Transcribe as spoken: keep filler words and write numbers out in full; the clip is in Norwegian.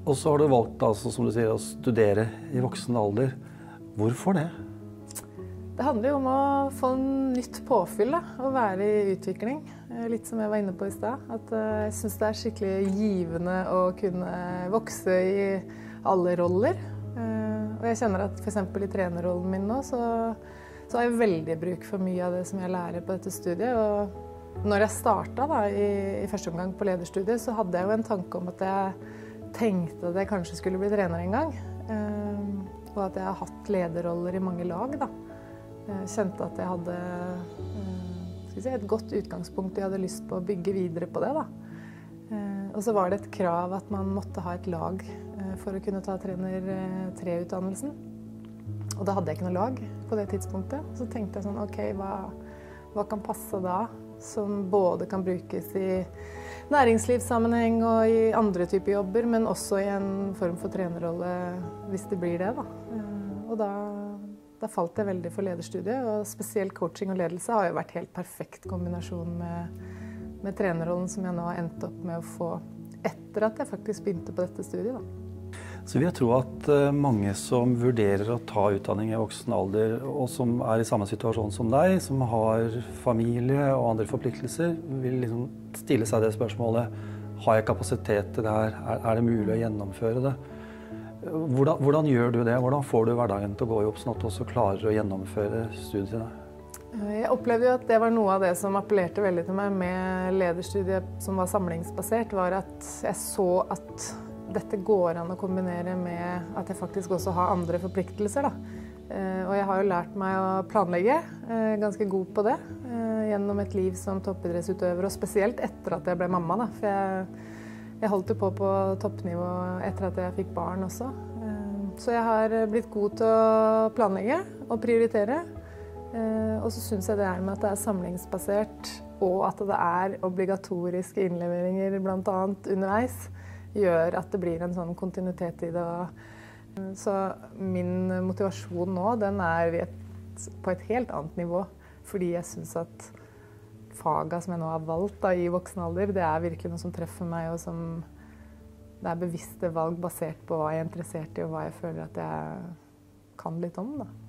Og så har du valgt, altså, som du sier, å studere i voksen alder. Hvorfor det? Det handler jo om å få nytt påfyll, da, og være i utvikling. Litt som jeg var inne på i sted. At jeg synes det er skikkelig givende å kunne vokse i alle roller. Og jeg kjenner at for eksempel i trenerrollen min nå, så, så har jeg veldig bruk for mye av det som jeg lærer på dette studiet. Og når jeg startet da, i, i første omgang på lederstudiet, så hadde jeg jo en tanke om at jeg tenkte at jeg kanskje skulle bli trener en gang. Og at jeg har hatt lederroller i mange lag, da. Jeg kjente at jeg hadde skal vi si, et godt utgangspunkt, jeg hadde lyst på å bygge videre på det, da. Og så var det et krav at man måtte ha et lag for å kunne ta trener tre-utdannelsen. Og da hadde jeg ikke noe lag på det tidspunktet. Så tenkte jeg sånn, ok, hva, hva kan passe da, som både kan brukes i næringslivssammenheng og i andre typer jobber, men også i en form for trenerrolle hvis det blir det, da. Og da Da falt jeg veldig for lederstudiet, og spesielt coaching og ledelse har jo vært helt perfekt kombinasjon med, med trenerrollen som jeg nå har endt opp med å få etter at jeg faktisk begynte på dette studiet, da. Så vil jeg tro at mange som vurderer å ta utdanning i voksen alder, og som er i samme situasjon som deg, som har familie og andre forpliktelser, vil liksom stille seg det spørsmålet, har jeg kapasitet til det her? Er, er det mulig å gjennomføre det? Hvordan, hvordan gjør du det? Hvordan får du hverdagen til å gå i opp sånn at du også klarer å gjennomføre studiene? Jeg opplevde jo at det var noe av det som appellerte veldig til meg med lederstudiet som var samlingsbasert, var at jeg så at dette går an å kombinere med at jeg faktisk også har andre forpliktelser, da. Og jeg har jo lært meg å planlegge, ganske god på det, gjennom et liv som toppidrettsutøver, og spesielt etter at jeg ble mamma, da. For jeg Jeg holdt jo på på toppnivå etter at jeg fikk barn også. Så jeg har blitt god til å planlegge og prioritere. Og så synes jeg det er med at det er samlingsbasert, og at det er obligatoriske innleveringer blant annet underveis, gjør at det blir en sånn kontinuitet i det. Så min motivasjon nå, den er et, på et helt annet nivå, fordi jeg synes at faget som jeg nå har valgt da, i voksen alder, det er virkelig noe som treffer meg, og som det er bevisste valg basert på hva jeg er interessert i, og hva jeg føler at jeg kan litt om, da.